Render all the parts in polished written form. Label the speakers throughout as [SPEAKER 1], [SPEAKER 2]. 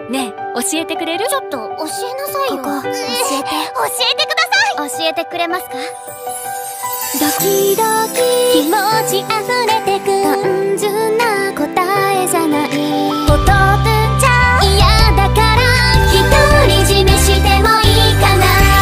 [SPEAKER 1] ねえ、教えてくれる？
[SPEAKER 2] ちょっと教えなさいよ。
[SPEAKER 1] ここ教えて。
[SPEAKER 2] 教えてください。教えてくれますか？
[SPEAKER 1] ドキドキ
[SPEAKER 2] 気持ち溢れてく単純な答えじゃない。ほとぶんじゃ嫌だから独り占めしてもいいかな。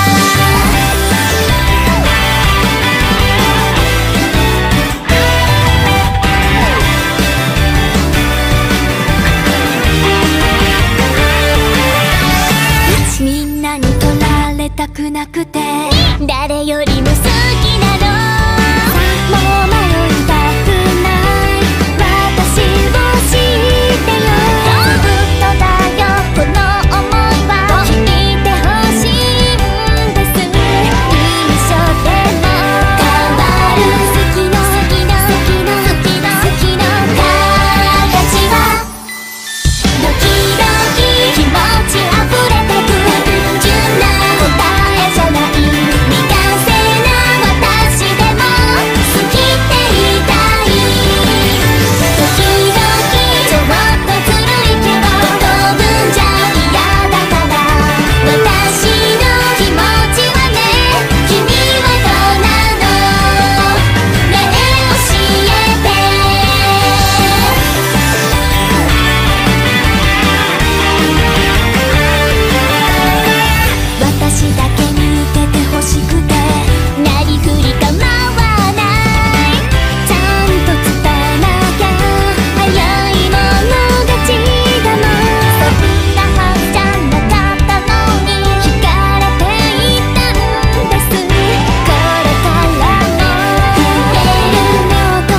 [SPEAKER 2] みんなに取られたくなくて誰よりも好きなの。もう迷いたくない私を知ってよ。ずっとだよこの想いは聞いてほしいんです。一緒でも変わる好きの形はドキドキ気持ち溢れてく単純な答えじゃない。未完成な私でも好きって言いたい。時々ちょっとずるいけど飛ぶんじゃ嫌だから。私の気持ちはね、君はどうなの？ねえ教えて。私だけに受けてほしくてなりふり構わない。ちゃんと伝えなきゃ早い者勝ちだもん。そんなはずじゃなかったのに惹かれていたんです。これからも触れるもっと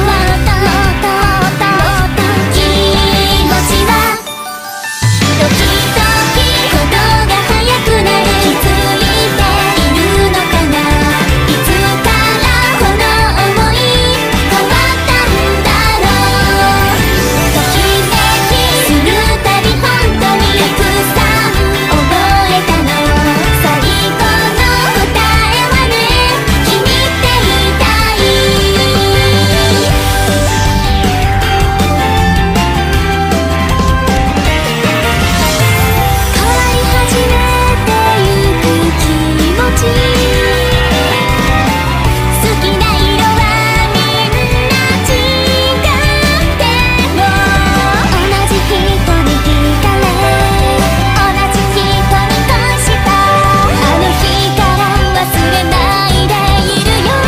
[SPEAKER 2] 気持ちはドキドキ鼓動が速くなる。気づいているのかな。いつからこの想い変わったんだろう。ときめきするたび本当にたくさん覚えたの。最後の答えはね、君って言いたい。変わり始めてゆく気持ち。好きな色はみんな違っても同じ人に惹かれ同じ人に恋した。あの日から忘れないでいるよ。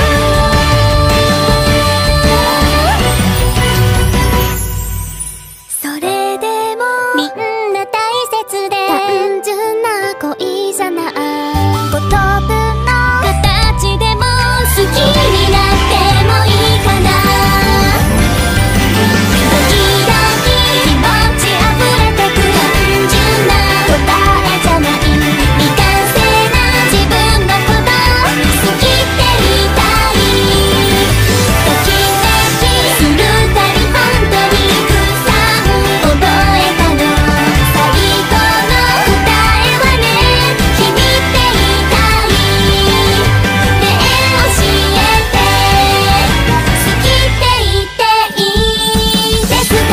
[SPEAKER 2] それでもみんな大切で単純な恋じゃない。言葉の形でも好きになってもいいかな。ドキドキ気持ち溢れてく単純な答えじゃない。未完成な自分のこと好きって言いたい。ときめきするたび本当にたくさん覚えたの。最後の答えはね、君って言いたい。ねえ教えて。好きって言っていいですか？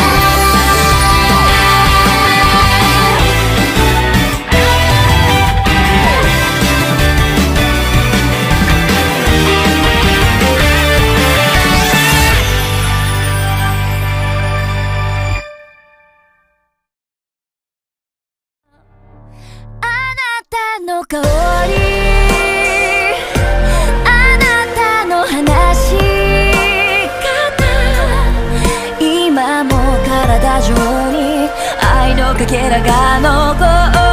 [SPEAKER 2] あなたの香り、あなたの話し方、今も体中に愛のかけらが残る。